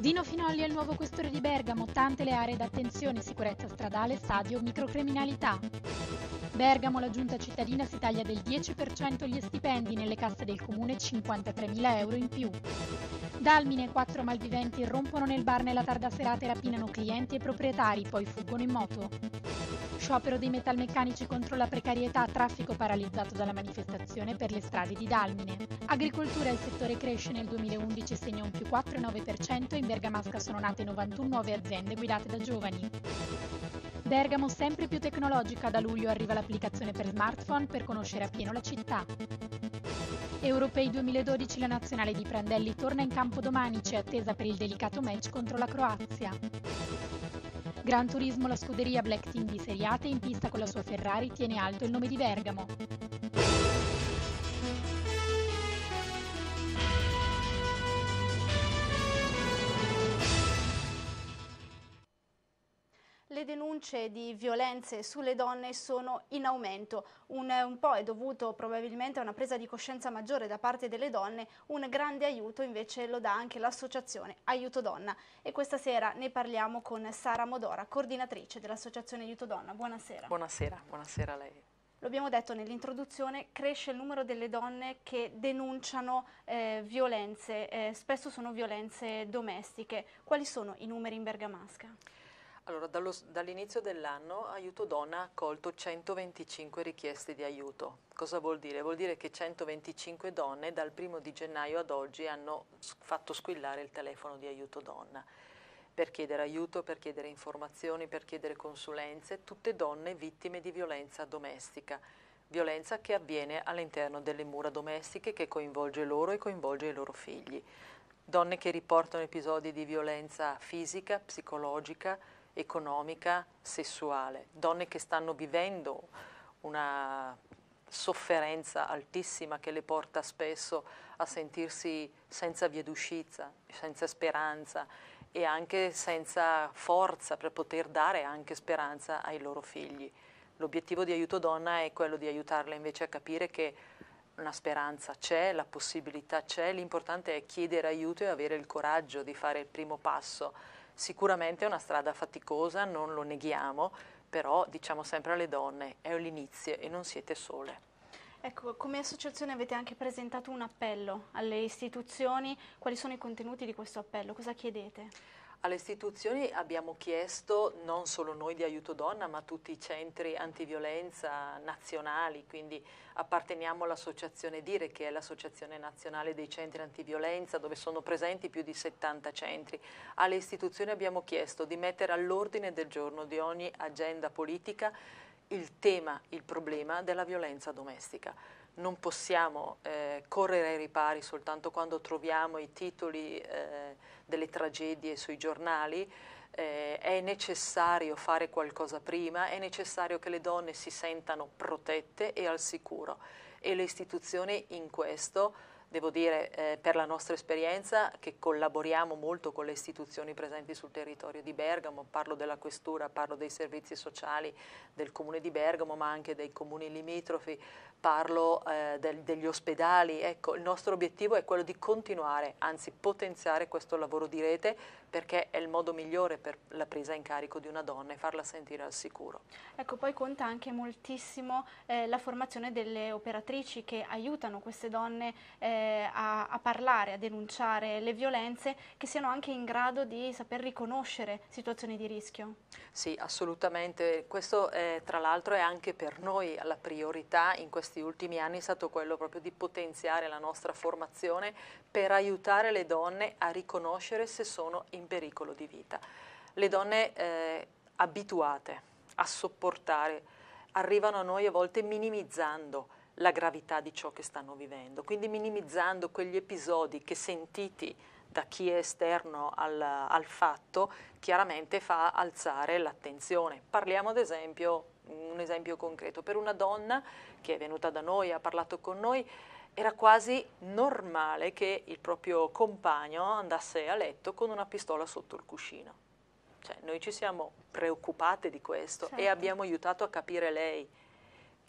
Dino Finolli è il nuovo questore di Bergamo, tante le aree d'attenzione, sicurezza stradale, stadio, microcriminalità. Bergamo, la giunta cittadina si taglia del 10% gli stipendi, nelle casse del comune 53.000 euro in più. Dalmine, 4 malviventi irrompono nel bar nella tarda serata e rapinano clienti e proprietari, poi fuggono in moto. Sciopero dei metalmeccanici contro la precarietà, traffico paralizzato dalla manifestazione per le strade di Dalmine. Agricoltura, il settore cresce, nel 2011 segna un più 4,9% e in Bergamasca sono nate 91 nuove aziende guidate da giovani. Bergamo sempre più tecnologica, da luglio arriva l'applicazione per smartphone per conoscere appieno la città. Europei 2012, la nazionale di Prandelli torna in campo domani, c'è attesa per il delicato match contro la Croazia. Gran Turismo, la scuderia Black Team di Serie A in pista con la sua Ferrari tiene alto il nome di Bergamo. Le denunce di violenze sulle donne sono in aumento, un po' è dovuto probabilmente a una presa di coscienza maggiore da parte delle donne, un grande aiuto invece lo dà anche l'associazione Aiuto Donna e questa sera ne parliamo con Sara Modora, coordinatrice dell'associazione Aiuto Donna. Buonasera. Buonasera, buonasera a lei. Lo abbiamo detto nell'introduzione, cresce il numero delle donne che denunciano violenze, spesso sono violenze domestiche. Quali sono i numeri in Bergamasca? Allora, dall'inizio dell'anno Aiuto Donna ha accolto 125 richieste di aiuto. Cosa vuol dire? Vuol dire che 125 donne dal 1° di gennaio ad oggi hanno fatto squillare il telefono di Aiuto Donna per chiedere aiuto, per chiedere informazioni, per chiedere consulenze, tutte donne vittime di violenza domestica. Violenza che avviene all'interno delle mura domestiche, che coinvolge loro e coinvolge i loro figli. Donne che riportano episodi di violenza fisica, psicologica, economica, sessuale, donne che stanno vivendo una sofferenza altissima che le porta spesso a sentirsi senza via d'uscita, senza speranza e anche senza forza per poter dare anche speranza ai loro figli. L'obiettivo di Aiuto Donna è quello di aiutarle invece a capire che una speranza c'è, la possibilità c'è, l'importante è chiedere aiuto e avere il coraggio di fare il primo passo. Sicuramente è una strada faticosa, non lo neghiamo, però diciamo sempre alle donne, è l'inizio e non siete sole. Ecco, come associazione avete anche presentato un appello alle istituzioni. Quali sono i contenuti di questo appello? Cosa chiedete? Alle istituzioni abbiamo chiesto, non solo noi di Aiuto Donna, ma tutti i centri antiviolenza nazionali, quindi apparteniamo all'associazione DIRE, che è l'associazione nazionale dei centri antiviolenza, dove sono presenti più di 70 centri. Alle istituzioni abbiamo chiesto di mettere all'ordine del giorno di ogni agenda politica il tema, il problema della violenza domestica. Non possiamo correre ai ripari soltanto quando troviamo i titoli delle tragedie sui giornali, è necessario fare qualcosa prima, è necessario che le donne si sentano protette e al sicuro e le istituzioni in questo, devo dire per la nostra esperienza che collaboriamo molto con le istituzioni presenti sul territorio di Bergamo, parlo della questura, parlo dei servizi sociali del comune di Bergamo ma anche dei comuni limitrofi, parlo degli ospedali. Ecco, il nostro obiettivo è quello di continuare, anzi potenziare questo lavoro di rete perché è il modo migliore per la presa in carico di una donna e farla sentire al sicuro. Ecco, poi conta anche moltissimo la formazione delle operatrici che aiutano queste donne a parlare, a denunciare le violenze, che siano anche in grado di saper riconoscere situazioni di rischio. Sì, assolutamente. Questo tra l'altro è anche per noi la priorità in questi ultimi anni, è stato quello proprio di potenziare la nostra formazione per aiutare le donne a riconoscere se sono in pericolo di vita. Le donne abituate a sopportare arrivano a noi a volte minimizzando la gravità di ciò che stanno vivendo, quindi minimizzando quegli episodi che sentiti da chi è esterno al fatto chiaramente fa alzare l'attenzione. Parliamo ad esempio, un esempio concreto, per una donna che è venuta da noi, ha parlato con noi, era quasi normale che il proprio compagno andasse a letto con una pistola sotto il cuscino. Cioè, noi ci siamo preoccupate di questo, certo, e abbiamo aiutato a capire lei che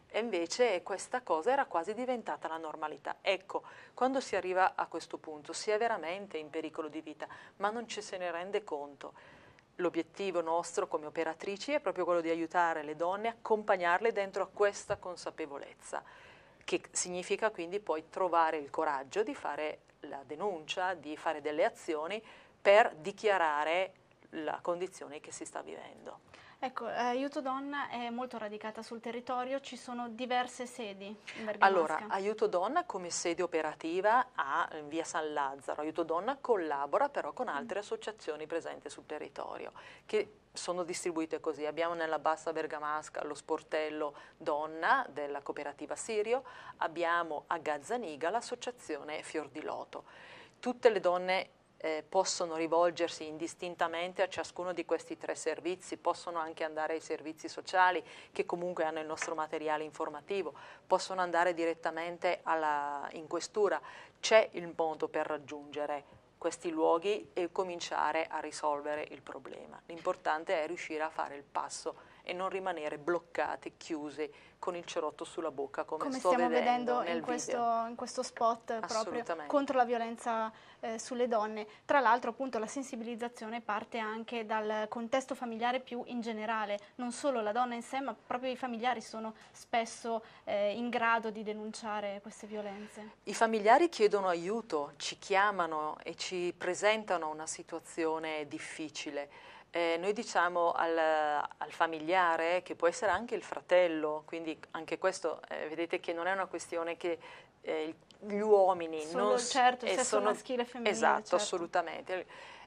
E invece questa cosa era quasi diventata la normalità. Ecco, quando si arriva a questo punto si è veramente in pericolo di vita, ma non ci se ne rende conto. L'obiettivo nostro come operatrici è proprio quello di aiutare le donne, accompagnarle dentro a questa consapevolezza, che significa quindi poi trovare il coraggio di fare la denuncia, di fare delle azioni per dichiarare la condizione che si sta vivendo. Ecco, Aiuto Donna è molto radicata sul territorio, ci sono diverse sedi in Bergamasca. Allora, Aiuto Donna come sede operativa ha in via San Lazzaro. Aiuto Donna collabora però con altre associazioni presenti sul territorio, che sono distribuite così. Abbiamo nella Bassa Bergamasca lo sportello Donna della cooperativa Sirio, abbiamo a Gazzaniga l'associazione Fior di Loto. Tutte le donne possono rivolgersi indistintamente a ciascuno di questi 3 servizi, possono anche andare ai servizi sociali che comunque hanno il nostro materiale informativo, possono andare direttamente in questura. C'è il modo per raggiungere questi luoghi e cominciare a risolvere il problema. L'importante è riuscire a fare il passo e non rimanere bloccati, chiusi, con il cerotto sulla bocca, come sto stiamo vedendo in questo spot proprio contro la violenza sulle donne. Tra l'altro appunto la sensibilizzazione parte anche dal contesto familiare più in generale, non solo la donna in sé, ma proprio i familiari sono spesso in grado di denunciare queste violenze. I familiari chiedono aiuto, ci chiamano e ci presentano una situazione difficile. Noi diciamo al familiare, che può essere anche il fratello, quindi anche questo vedete che non è una questione che gli uomini solo, non certo, sesso maschile e femminile. Esatto, certo. Assolutamente.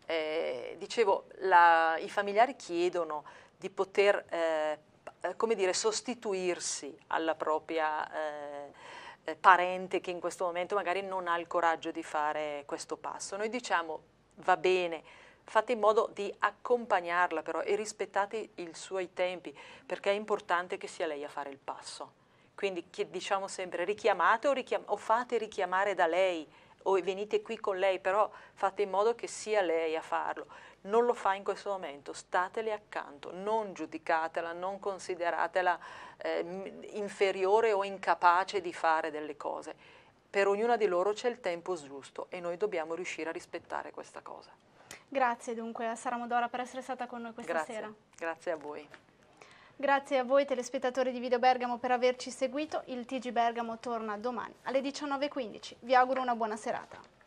Dicevo, i familiari chiedono di poter come dire, sostituirsi alla propria parente che in questo momento magari non ha il coraggio di fare questo passo. Noi diciamo va bene, fate in modo di accompagnarla però e rispettate i suoi tempi, perché è importante che sia lei a fare il passo. Quindi diciamo sempre richiamate o fate richiamare da lei o venite qui con lei, però fate in modo che sia lei a farlo. Non lo fa in questo momento, statele accanto, non giudicatela, non consideratela inferiore o incapace di fare delle cose. Per ognuna di loro c'è il tempo giusto e noi dobbiamo riuscire a rispettare questa cosa. Grazie dunque a Sara Modora per essere stata con noi questa sera. Grazie a voi. Grazie a voi telespettatori di Video Bergamo per averci seguito. Il TG Bergamo torna domani alle 19:15. Vi auguro una buona serata.